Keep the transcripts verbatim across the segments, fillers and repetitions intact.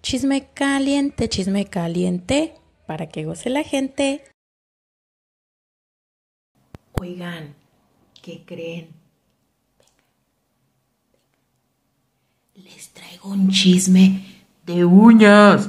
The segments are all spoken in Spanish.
Chisme caliente, chisme caliente, para que goce la gente. Oigan, ¿qué creen? Les traigo un chisme de uñas.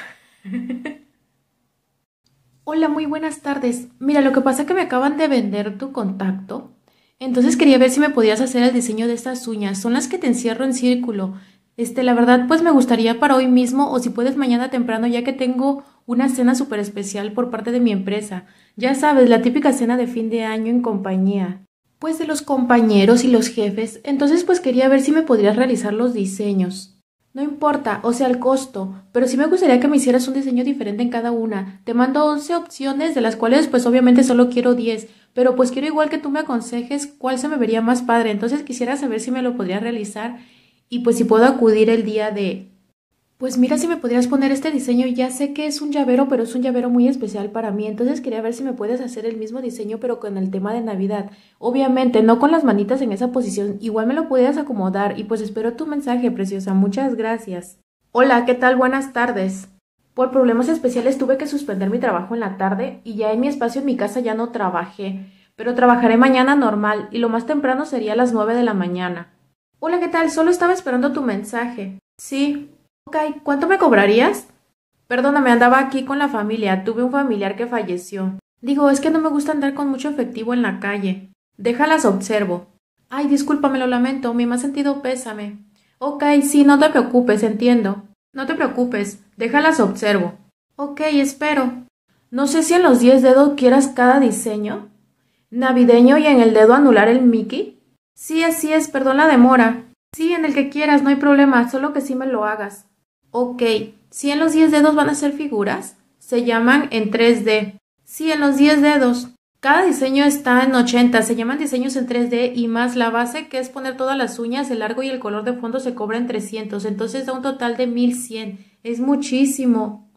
Hola, muy buenas tardes. Mira, lo que pasa es que me acaban de vender tu contacto. Entonces quería ver si me podías hacer el diseño de estas uñas. Son las que te encierro en círculo. Este, la verdad, pues me gustaría para hoy mismo o si puedes mañana temprano, ya que tengo una cena súper especial por parte de mi empresa. Ya sabes, la típica cena de fin de año en compañía. Pues de los compañeros y los jefes. Entonces, pues quería ver si me podrías realizar los diseños. No importa, o sea, el costo, pero sí me gustaría que me hicieras un diseño diferente en cada una. Te mando once opciones, de las cuales pues obviamente solo quiero diez, pero pues quiero igual que tú me aconsejes cuál se me vería más padre. Entonces quisiera saber si me lo podrías realizar y pues si puedo acudir el día de... Pues mira si me podrías poner este diseño, ya sé que es un llavero, pero es un llavero muy especial para mí, entonces quería ver si me puedes hacer el mismo diseño, pero con el tema de Navidad. Obviamente, no con las manitas en esa posición, igual me lo pudieras acomodar y pues espero tu mensaje, preciosa, muchas gracias. Hola, ¿qué tal? Buenas tardes. Por problemas especiales tuve que suspender mi trabajo en la tarde y ya en mi espacio en mi casa ya no trabajé, pero trabajaré mañana normal y lo más temprano sería a las nueve de la mañana. Hola, ¿qué tal? Solo estaba esperando tu mensaje. Sí. Ok, ¿cuánto me cobrarías? Perdóname, andaba aquí con la familia. Tuve un familiar que falleció. Digo, es que no me gusta andar con mucho efectivo en la calle. Déjalas observo. Ay, discúlpame, lo lamento. Mi más sentido pésame. Ok, sí, no te preocupes, entiendo. No te preocupes, déjalas observo. Ok, espero. No sé si en los diez dedos quieras cada diseño. ¿Navideño y en el dedo anular el Mickey? Sí, así es, perdón la demora. Sí, en el que quieras, no hay problema, solo que sí me lo hagas. Ok, ¿sí en los diez dedos van a ser figuras? Se llaman en tres D. Sí, en los diez dedos. Cada diseño está en ochenta, se llaman diseños en tres D y más la base, que es poner todas las uñas, el largo y el color de fondo se cobra en trescientos, entonces da un total de mil cien. Es muchísimo.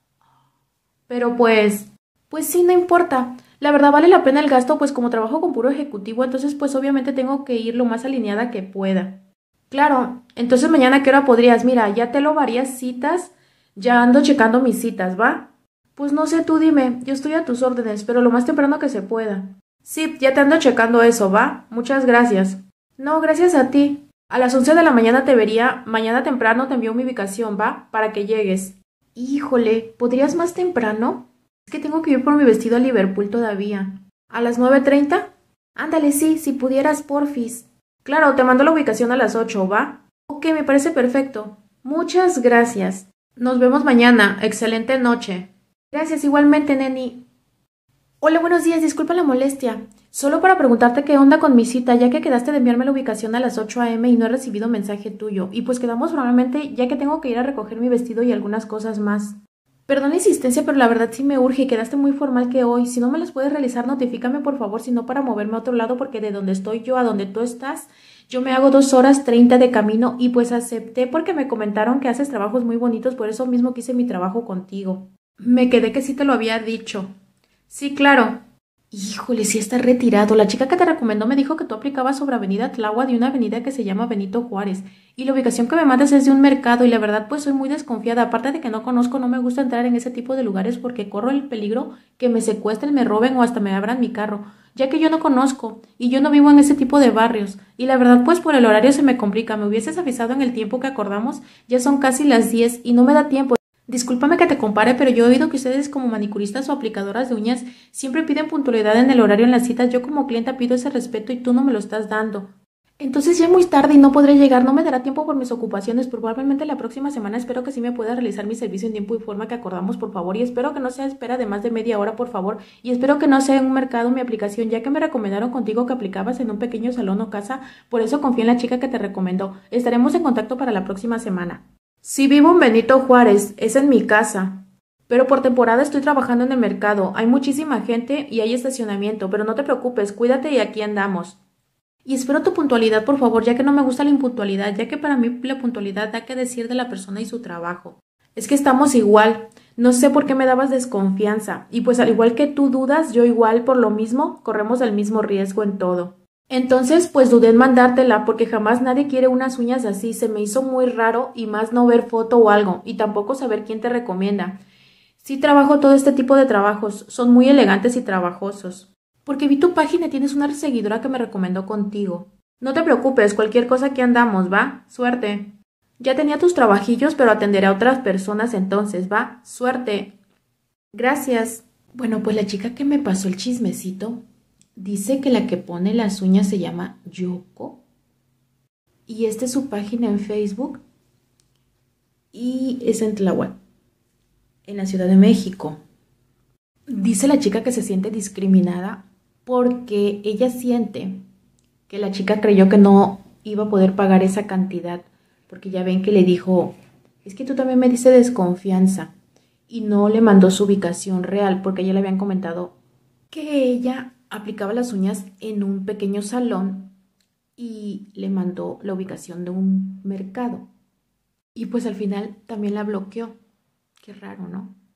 Pero pues, pues sí, no importa. La verdad vale la pena el gasto, pues como trabajo con puro ejecutivo, entonces pues obviamente tengo que ir lo más alineada que pueda. Claro, entonces mañana a qué hora podrías, mira, ya te lo varias citas, ya ando checando mis citas, ¿va? Pues no sé, tú dime, yo estoy a tus órdenes, pero lo más temprano que se pueda. Sí, ya te ando checando eso, ¿va? Muchas gracias. No, gracias a ti. A las once de la mañana te vería, mañana temprano te envío mi ubicación, ¿va? Para que llegues. Híjole, ¿podrías más temprano? Es que tengo que ir por mi vestido a Liverpool todavía. ¿A las nueve treinta? Ándale, sí, si pudieras, porfis. Claro, te mando la ubicación a las ocho, ¿va? Ok, me parece perfecto. Muchas gracias. Nos vemos mañana. Excelente noche. Gracias igualmente, Neni. Hola, buenos días. Disculpa la molestia. Solo para preguntarte qué onda con mi cita, ya que quedaste de enviarme la ubicación a las ocho a m y no he recibido mensaje tuyo. Y pues quedamos formalmente, ya que tengo que ir a recoger mi vestido y algunas cosas más. Perdón la insistencia, pero la verdad sí me urge y quedaste muy formal que hoy. Si no me las puedes realizar, notifícame por favor, si no para moverme a otro lado, porque de donde estoy yo a donde tú estás, yo me hago dos horas treinta de camino y pues acepté porque me comentaron que haces trabajos muy bonitos, por eso mismo quise mi trabajo contigo. Me quedé que sí te lo había dicho. Sí, claro. Híjole, sí está retirado. La chica que te recomendó me dijo que tú aplicabas sobre Avenida Tláhuac de una avenida que se llama Benito Juárez. Y la ubicación que me mandas es de un mercado y la verdad pues soy muy desconfiada. Aparte de que no conozco, no me gusta entrar en ese tipo de lugares porque corro el peligro que me secuestren, me roben o hasta me abran mi carro, ya que yo no conozco y yo no vivo en ese tipo de barrios. Y la verdad pues por el horario se me complica. Me hubieses avisado en el tiempo que acordamos. Ya son casi las diez y no me da tiempo. Discúlpame que te compare, pero yo he oído que ustedes como manicuristas o aplicadoras de uñas siempre piden puntualidad en el horario en las citas. Yo como clienta pido ese respeto y tú no me lo estás dando. Entonces ya es muy tarde y no podré llegar, no me dará tiempo por mis ocupaciones. Probablemente la próxima semana espero que sí me pueda realizar mi servicio en tiempo y forma que acordamos, por favor. Y espero que no sea espera de más de media hora, por favor. Y espero que no sea en un mercado mi aplicación, ya que me recomendaron contigo que aplicabas en un pequeño salón o casa. Por eso confío en la chica que te recomendó. Estaremos en contacto para la próxima semana. Sí, vivo en Benito Juárez, es en mi casa. Pero por temporada estoy trabajando en el mercado. Hay muchísima gente y hay estacionamiento, pero no te preocupes, cuídate y aquí andamos. Y espero tu puntualidad, por favor, ya que no me gusta la impuntualidad, ya que para mí la puntualidad da que decir de la persona y su trabajo. Es que estamos igual. No sé por qué me dabas desconfianza. Y pues al igual que tú dudas, yo igual por lo mismo, corremos el mismo riesgo en todo. Entonces, pues dudé en mandártela porque jamás nadie quiere unas uñas así. Se me hizo muy raro y más no ver foto o algo y tampoco saber quién te recomienda. Sí trabajo todo este tipo de trabajos, son muy elegantes y trabajosos. Porque vi tu página y tienes una seguidora que me recomendó contigo. No te preocupes, cualquier cosa que andamos, ¿va? Suerte. Ya tenía tus trabajillos, pero atenderé a otras personas entonces, ¿va? Suerte. Gracias. Bueno, pues la chica que me pasó el chismecito dice que la que pone las uñas se llama Yoko. Y esta es su página en Facebook. Y es en Tláhuac, en la Ciudad de México. Dice la chica que se siente discriminada porque ella siente que la chica creyó que no iba a poder pagar esa cantidad, porque ya ven que le dijo, es que tú también me dices desconfianza, y no le mandó su ubicación real, porque ya le habían comentado que ella aplicaba las uñas en un pequeño salón y le mandó la ubicación de un mercado. Y pues al final también la bloqueó. Qué raro, ¿no?